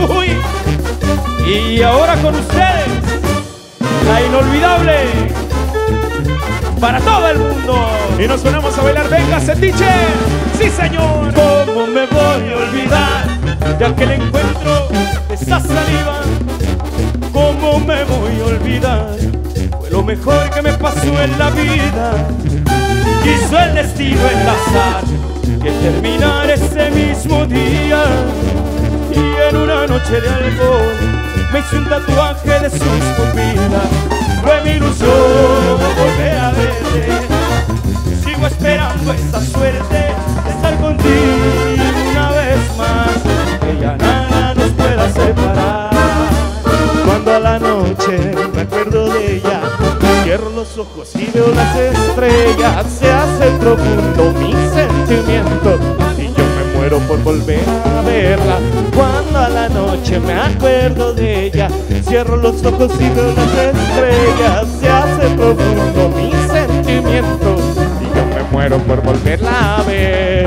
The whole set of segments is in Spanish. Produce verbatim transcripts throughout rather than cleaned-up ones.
Uy. Y ahora con ustedes, la inolvidable para todo el mundo. Y nos ponemos a bailar, venga, Setiche. Sí, señor. ¿Cómo me voy a olvidar de aquel encuentro, de esa saliva? ¿Cómo me voy a olvidar? Fue lo mejor que me pasó en la vida. Quiso el destino enlazar que terminar ese mismo día. Y en una noche de alcohol me hice un tatuaje de sus pupilas. Fue mi ilusión volver a verte. Sigo esperando esa suerte de estar contigo una vez más, que ya nada nos pueda separar. Cuando a la noche me acuerdo de ella, cierro los ojos y veo las estrellas. Se hace profundo mi sentimiento y yo me muero por volver a verla. Cuando a la noche me acuerdo de ella, cierro los ojos y veo las estrellas. Se hace profundo mi sentimiento y yo me muero por volverla a ver.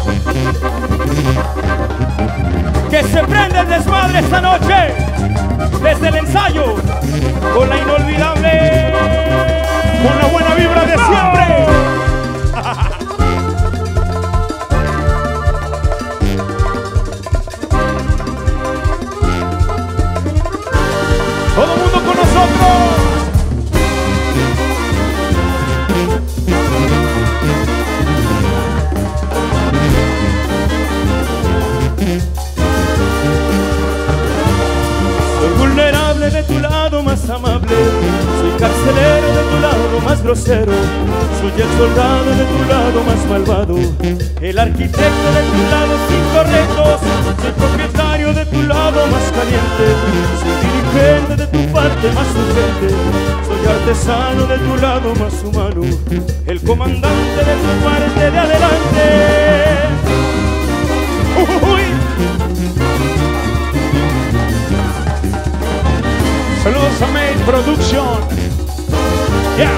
Que se prende el desmadre esta noche, desde el ensayo, con la inolvidable, con la buena vibra de siempre. Todo el mundo con nosotros. Soy vulnerable de tu lado más amable, soy carcelero de tu lado más grosero, soy el soldado de tu lado más malvado, el arquitecto de tu lado sin correctos, soy propietario de tu lado más caliente, soy dirigente de tu parte más urgente, soy artesano de tu lado más humano, el comandante de tu parte de adelante. Uy. Saludos a Made Production. Yeah.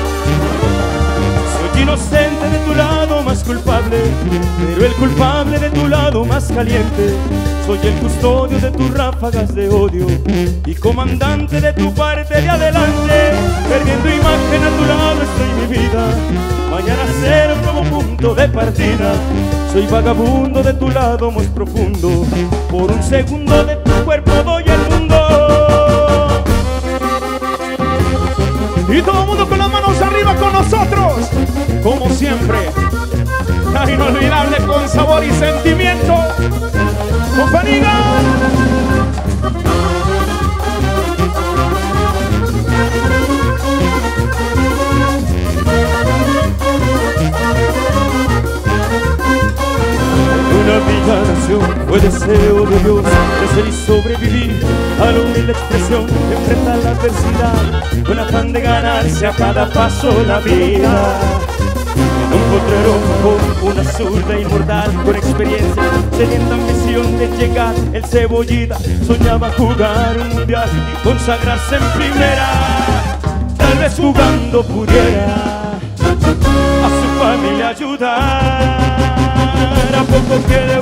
Soy inocente de tu lado más culpable, pero el culpable de tu lado más caliente. Soy el custodio de tus ráfagas de odio y comandante de tu parte de adelante. Perdiendo imagen a tu lado estoy mi vida, mañana será un nuevo punto de partida. Soy vagabundo de tu lado más profundo, por un segundo de tu cuerpo doy el mundo. Y todo el mundo con las manos arriba con nosotros, como siempre, la inolvidable con sabor y sentimiento, compañía. Una vida nació, fue deseo de Dios, crecer y sobrevivir a la humilde expresión, enfrentar la adversidad con afán de ganarse a cada paso la vida. En un potrero con una zurda inmortal, con experiencia, teniendo ambición de llegar, el Cebollita soñaba jugar un mundial y consagrarse en primera. Tal vez jugando pudiera a su familia ayudar. A poco queda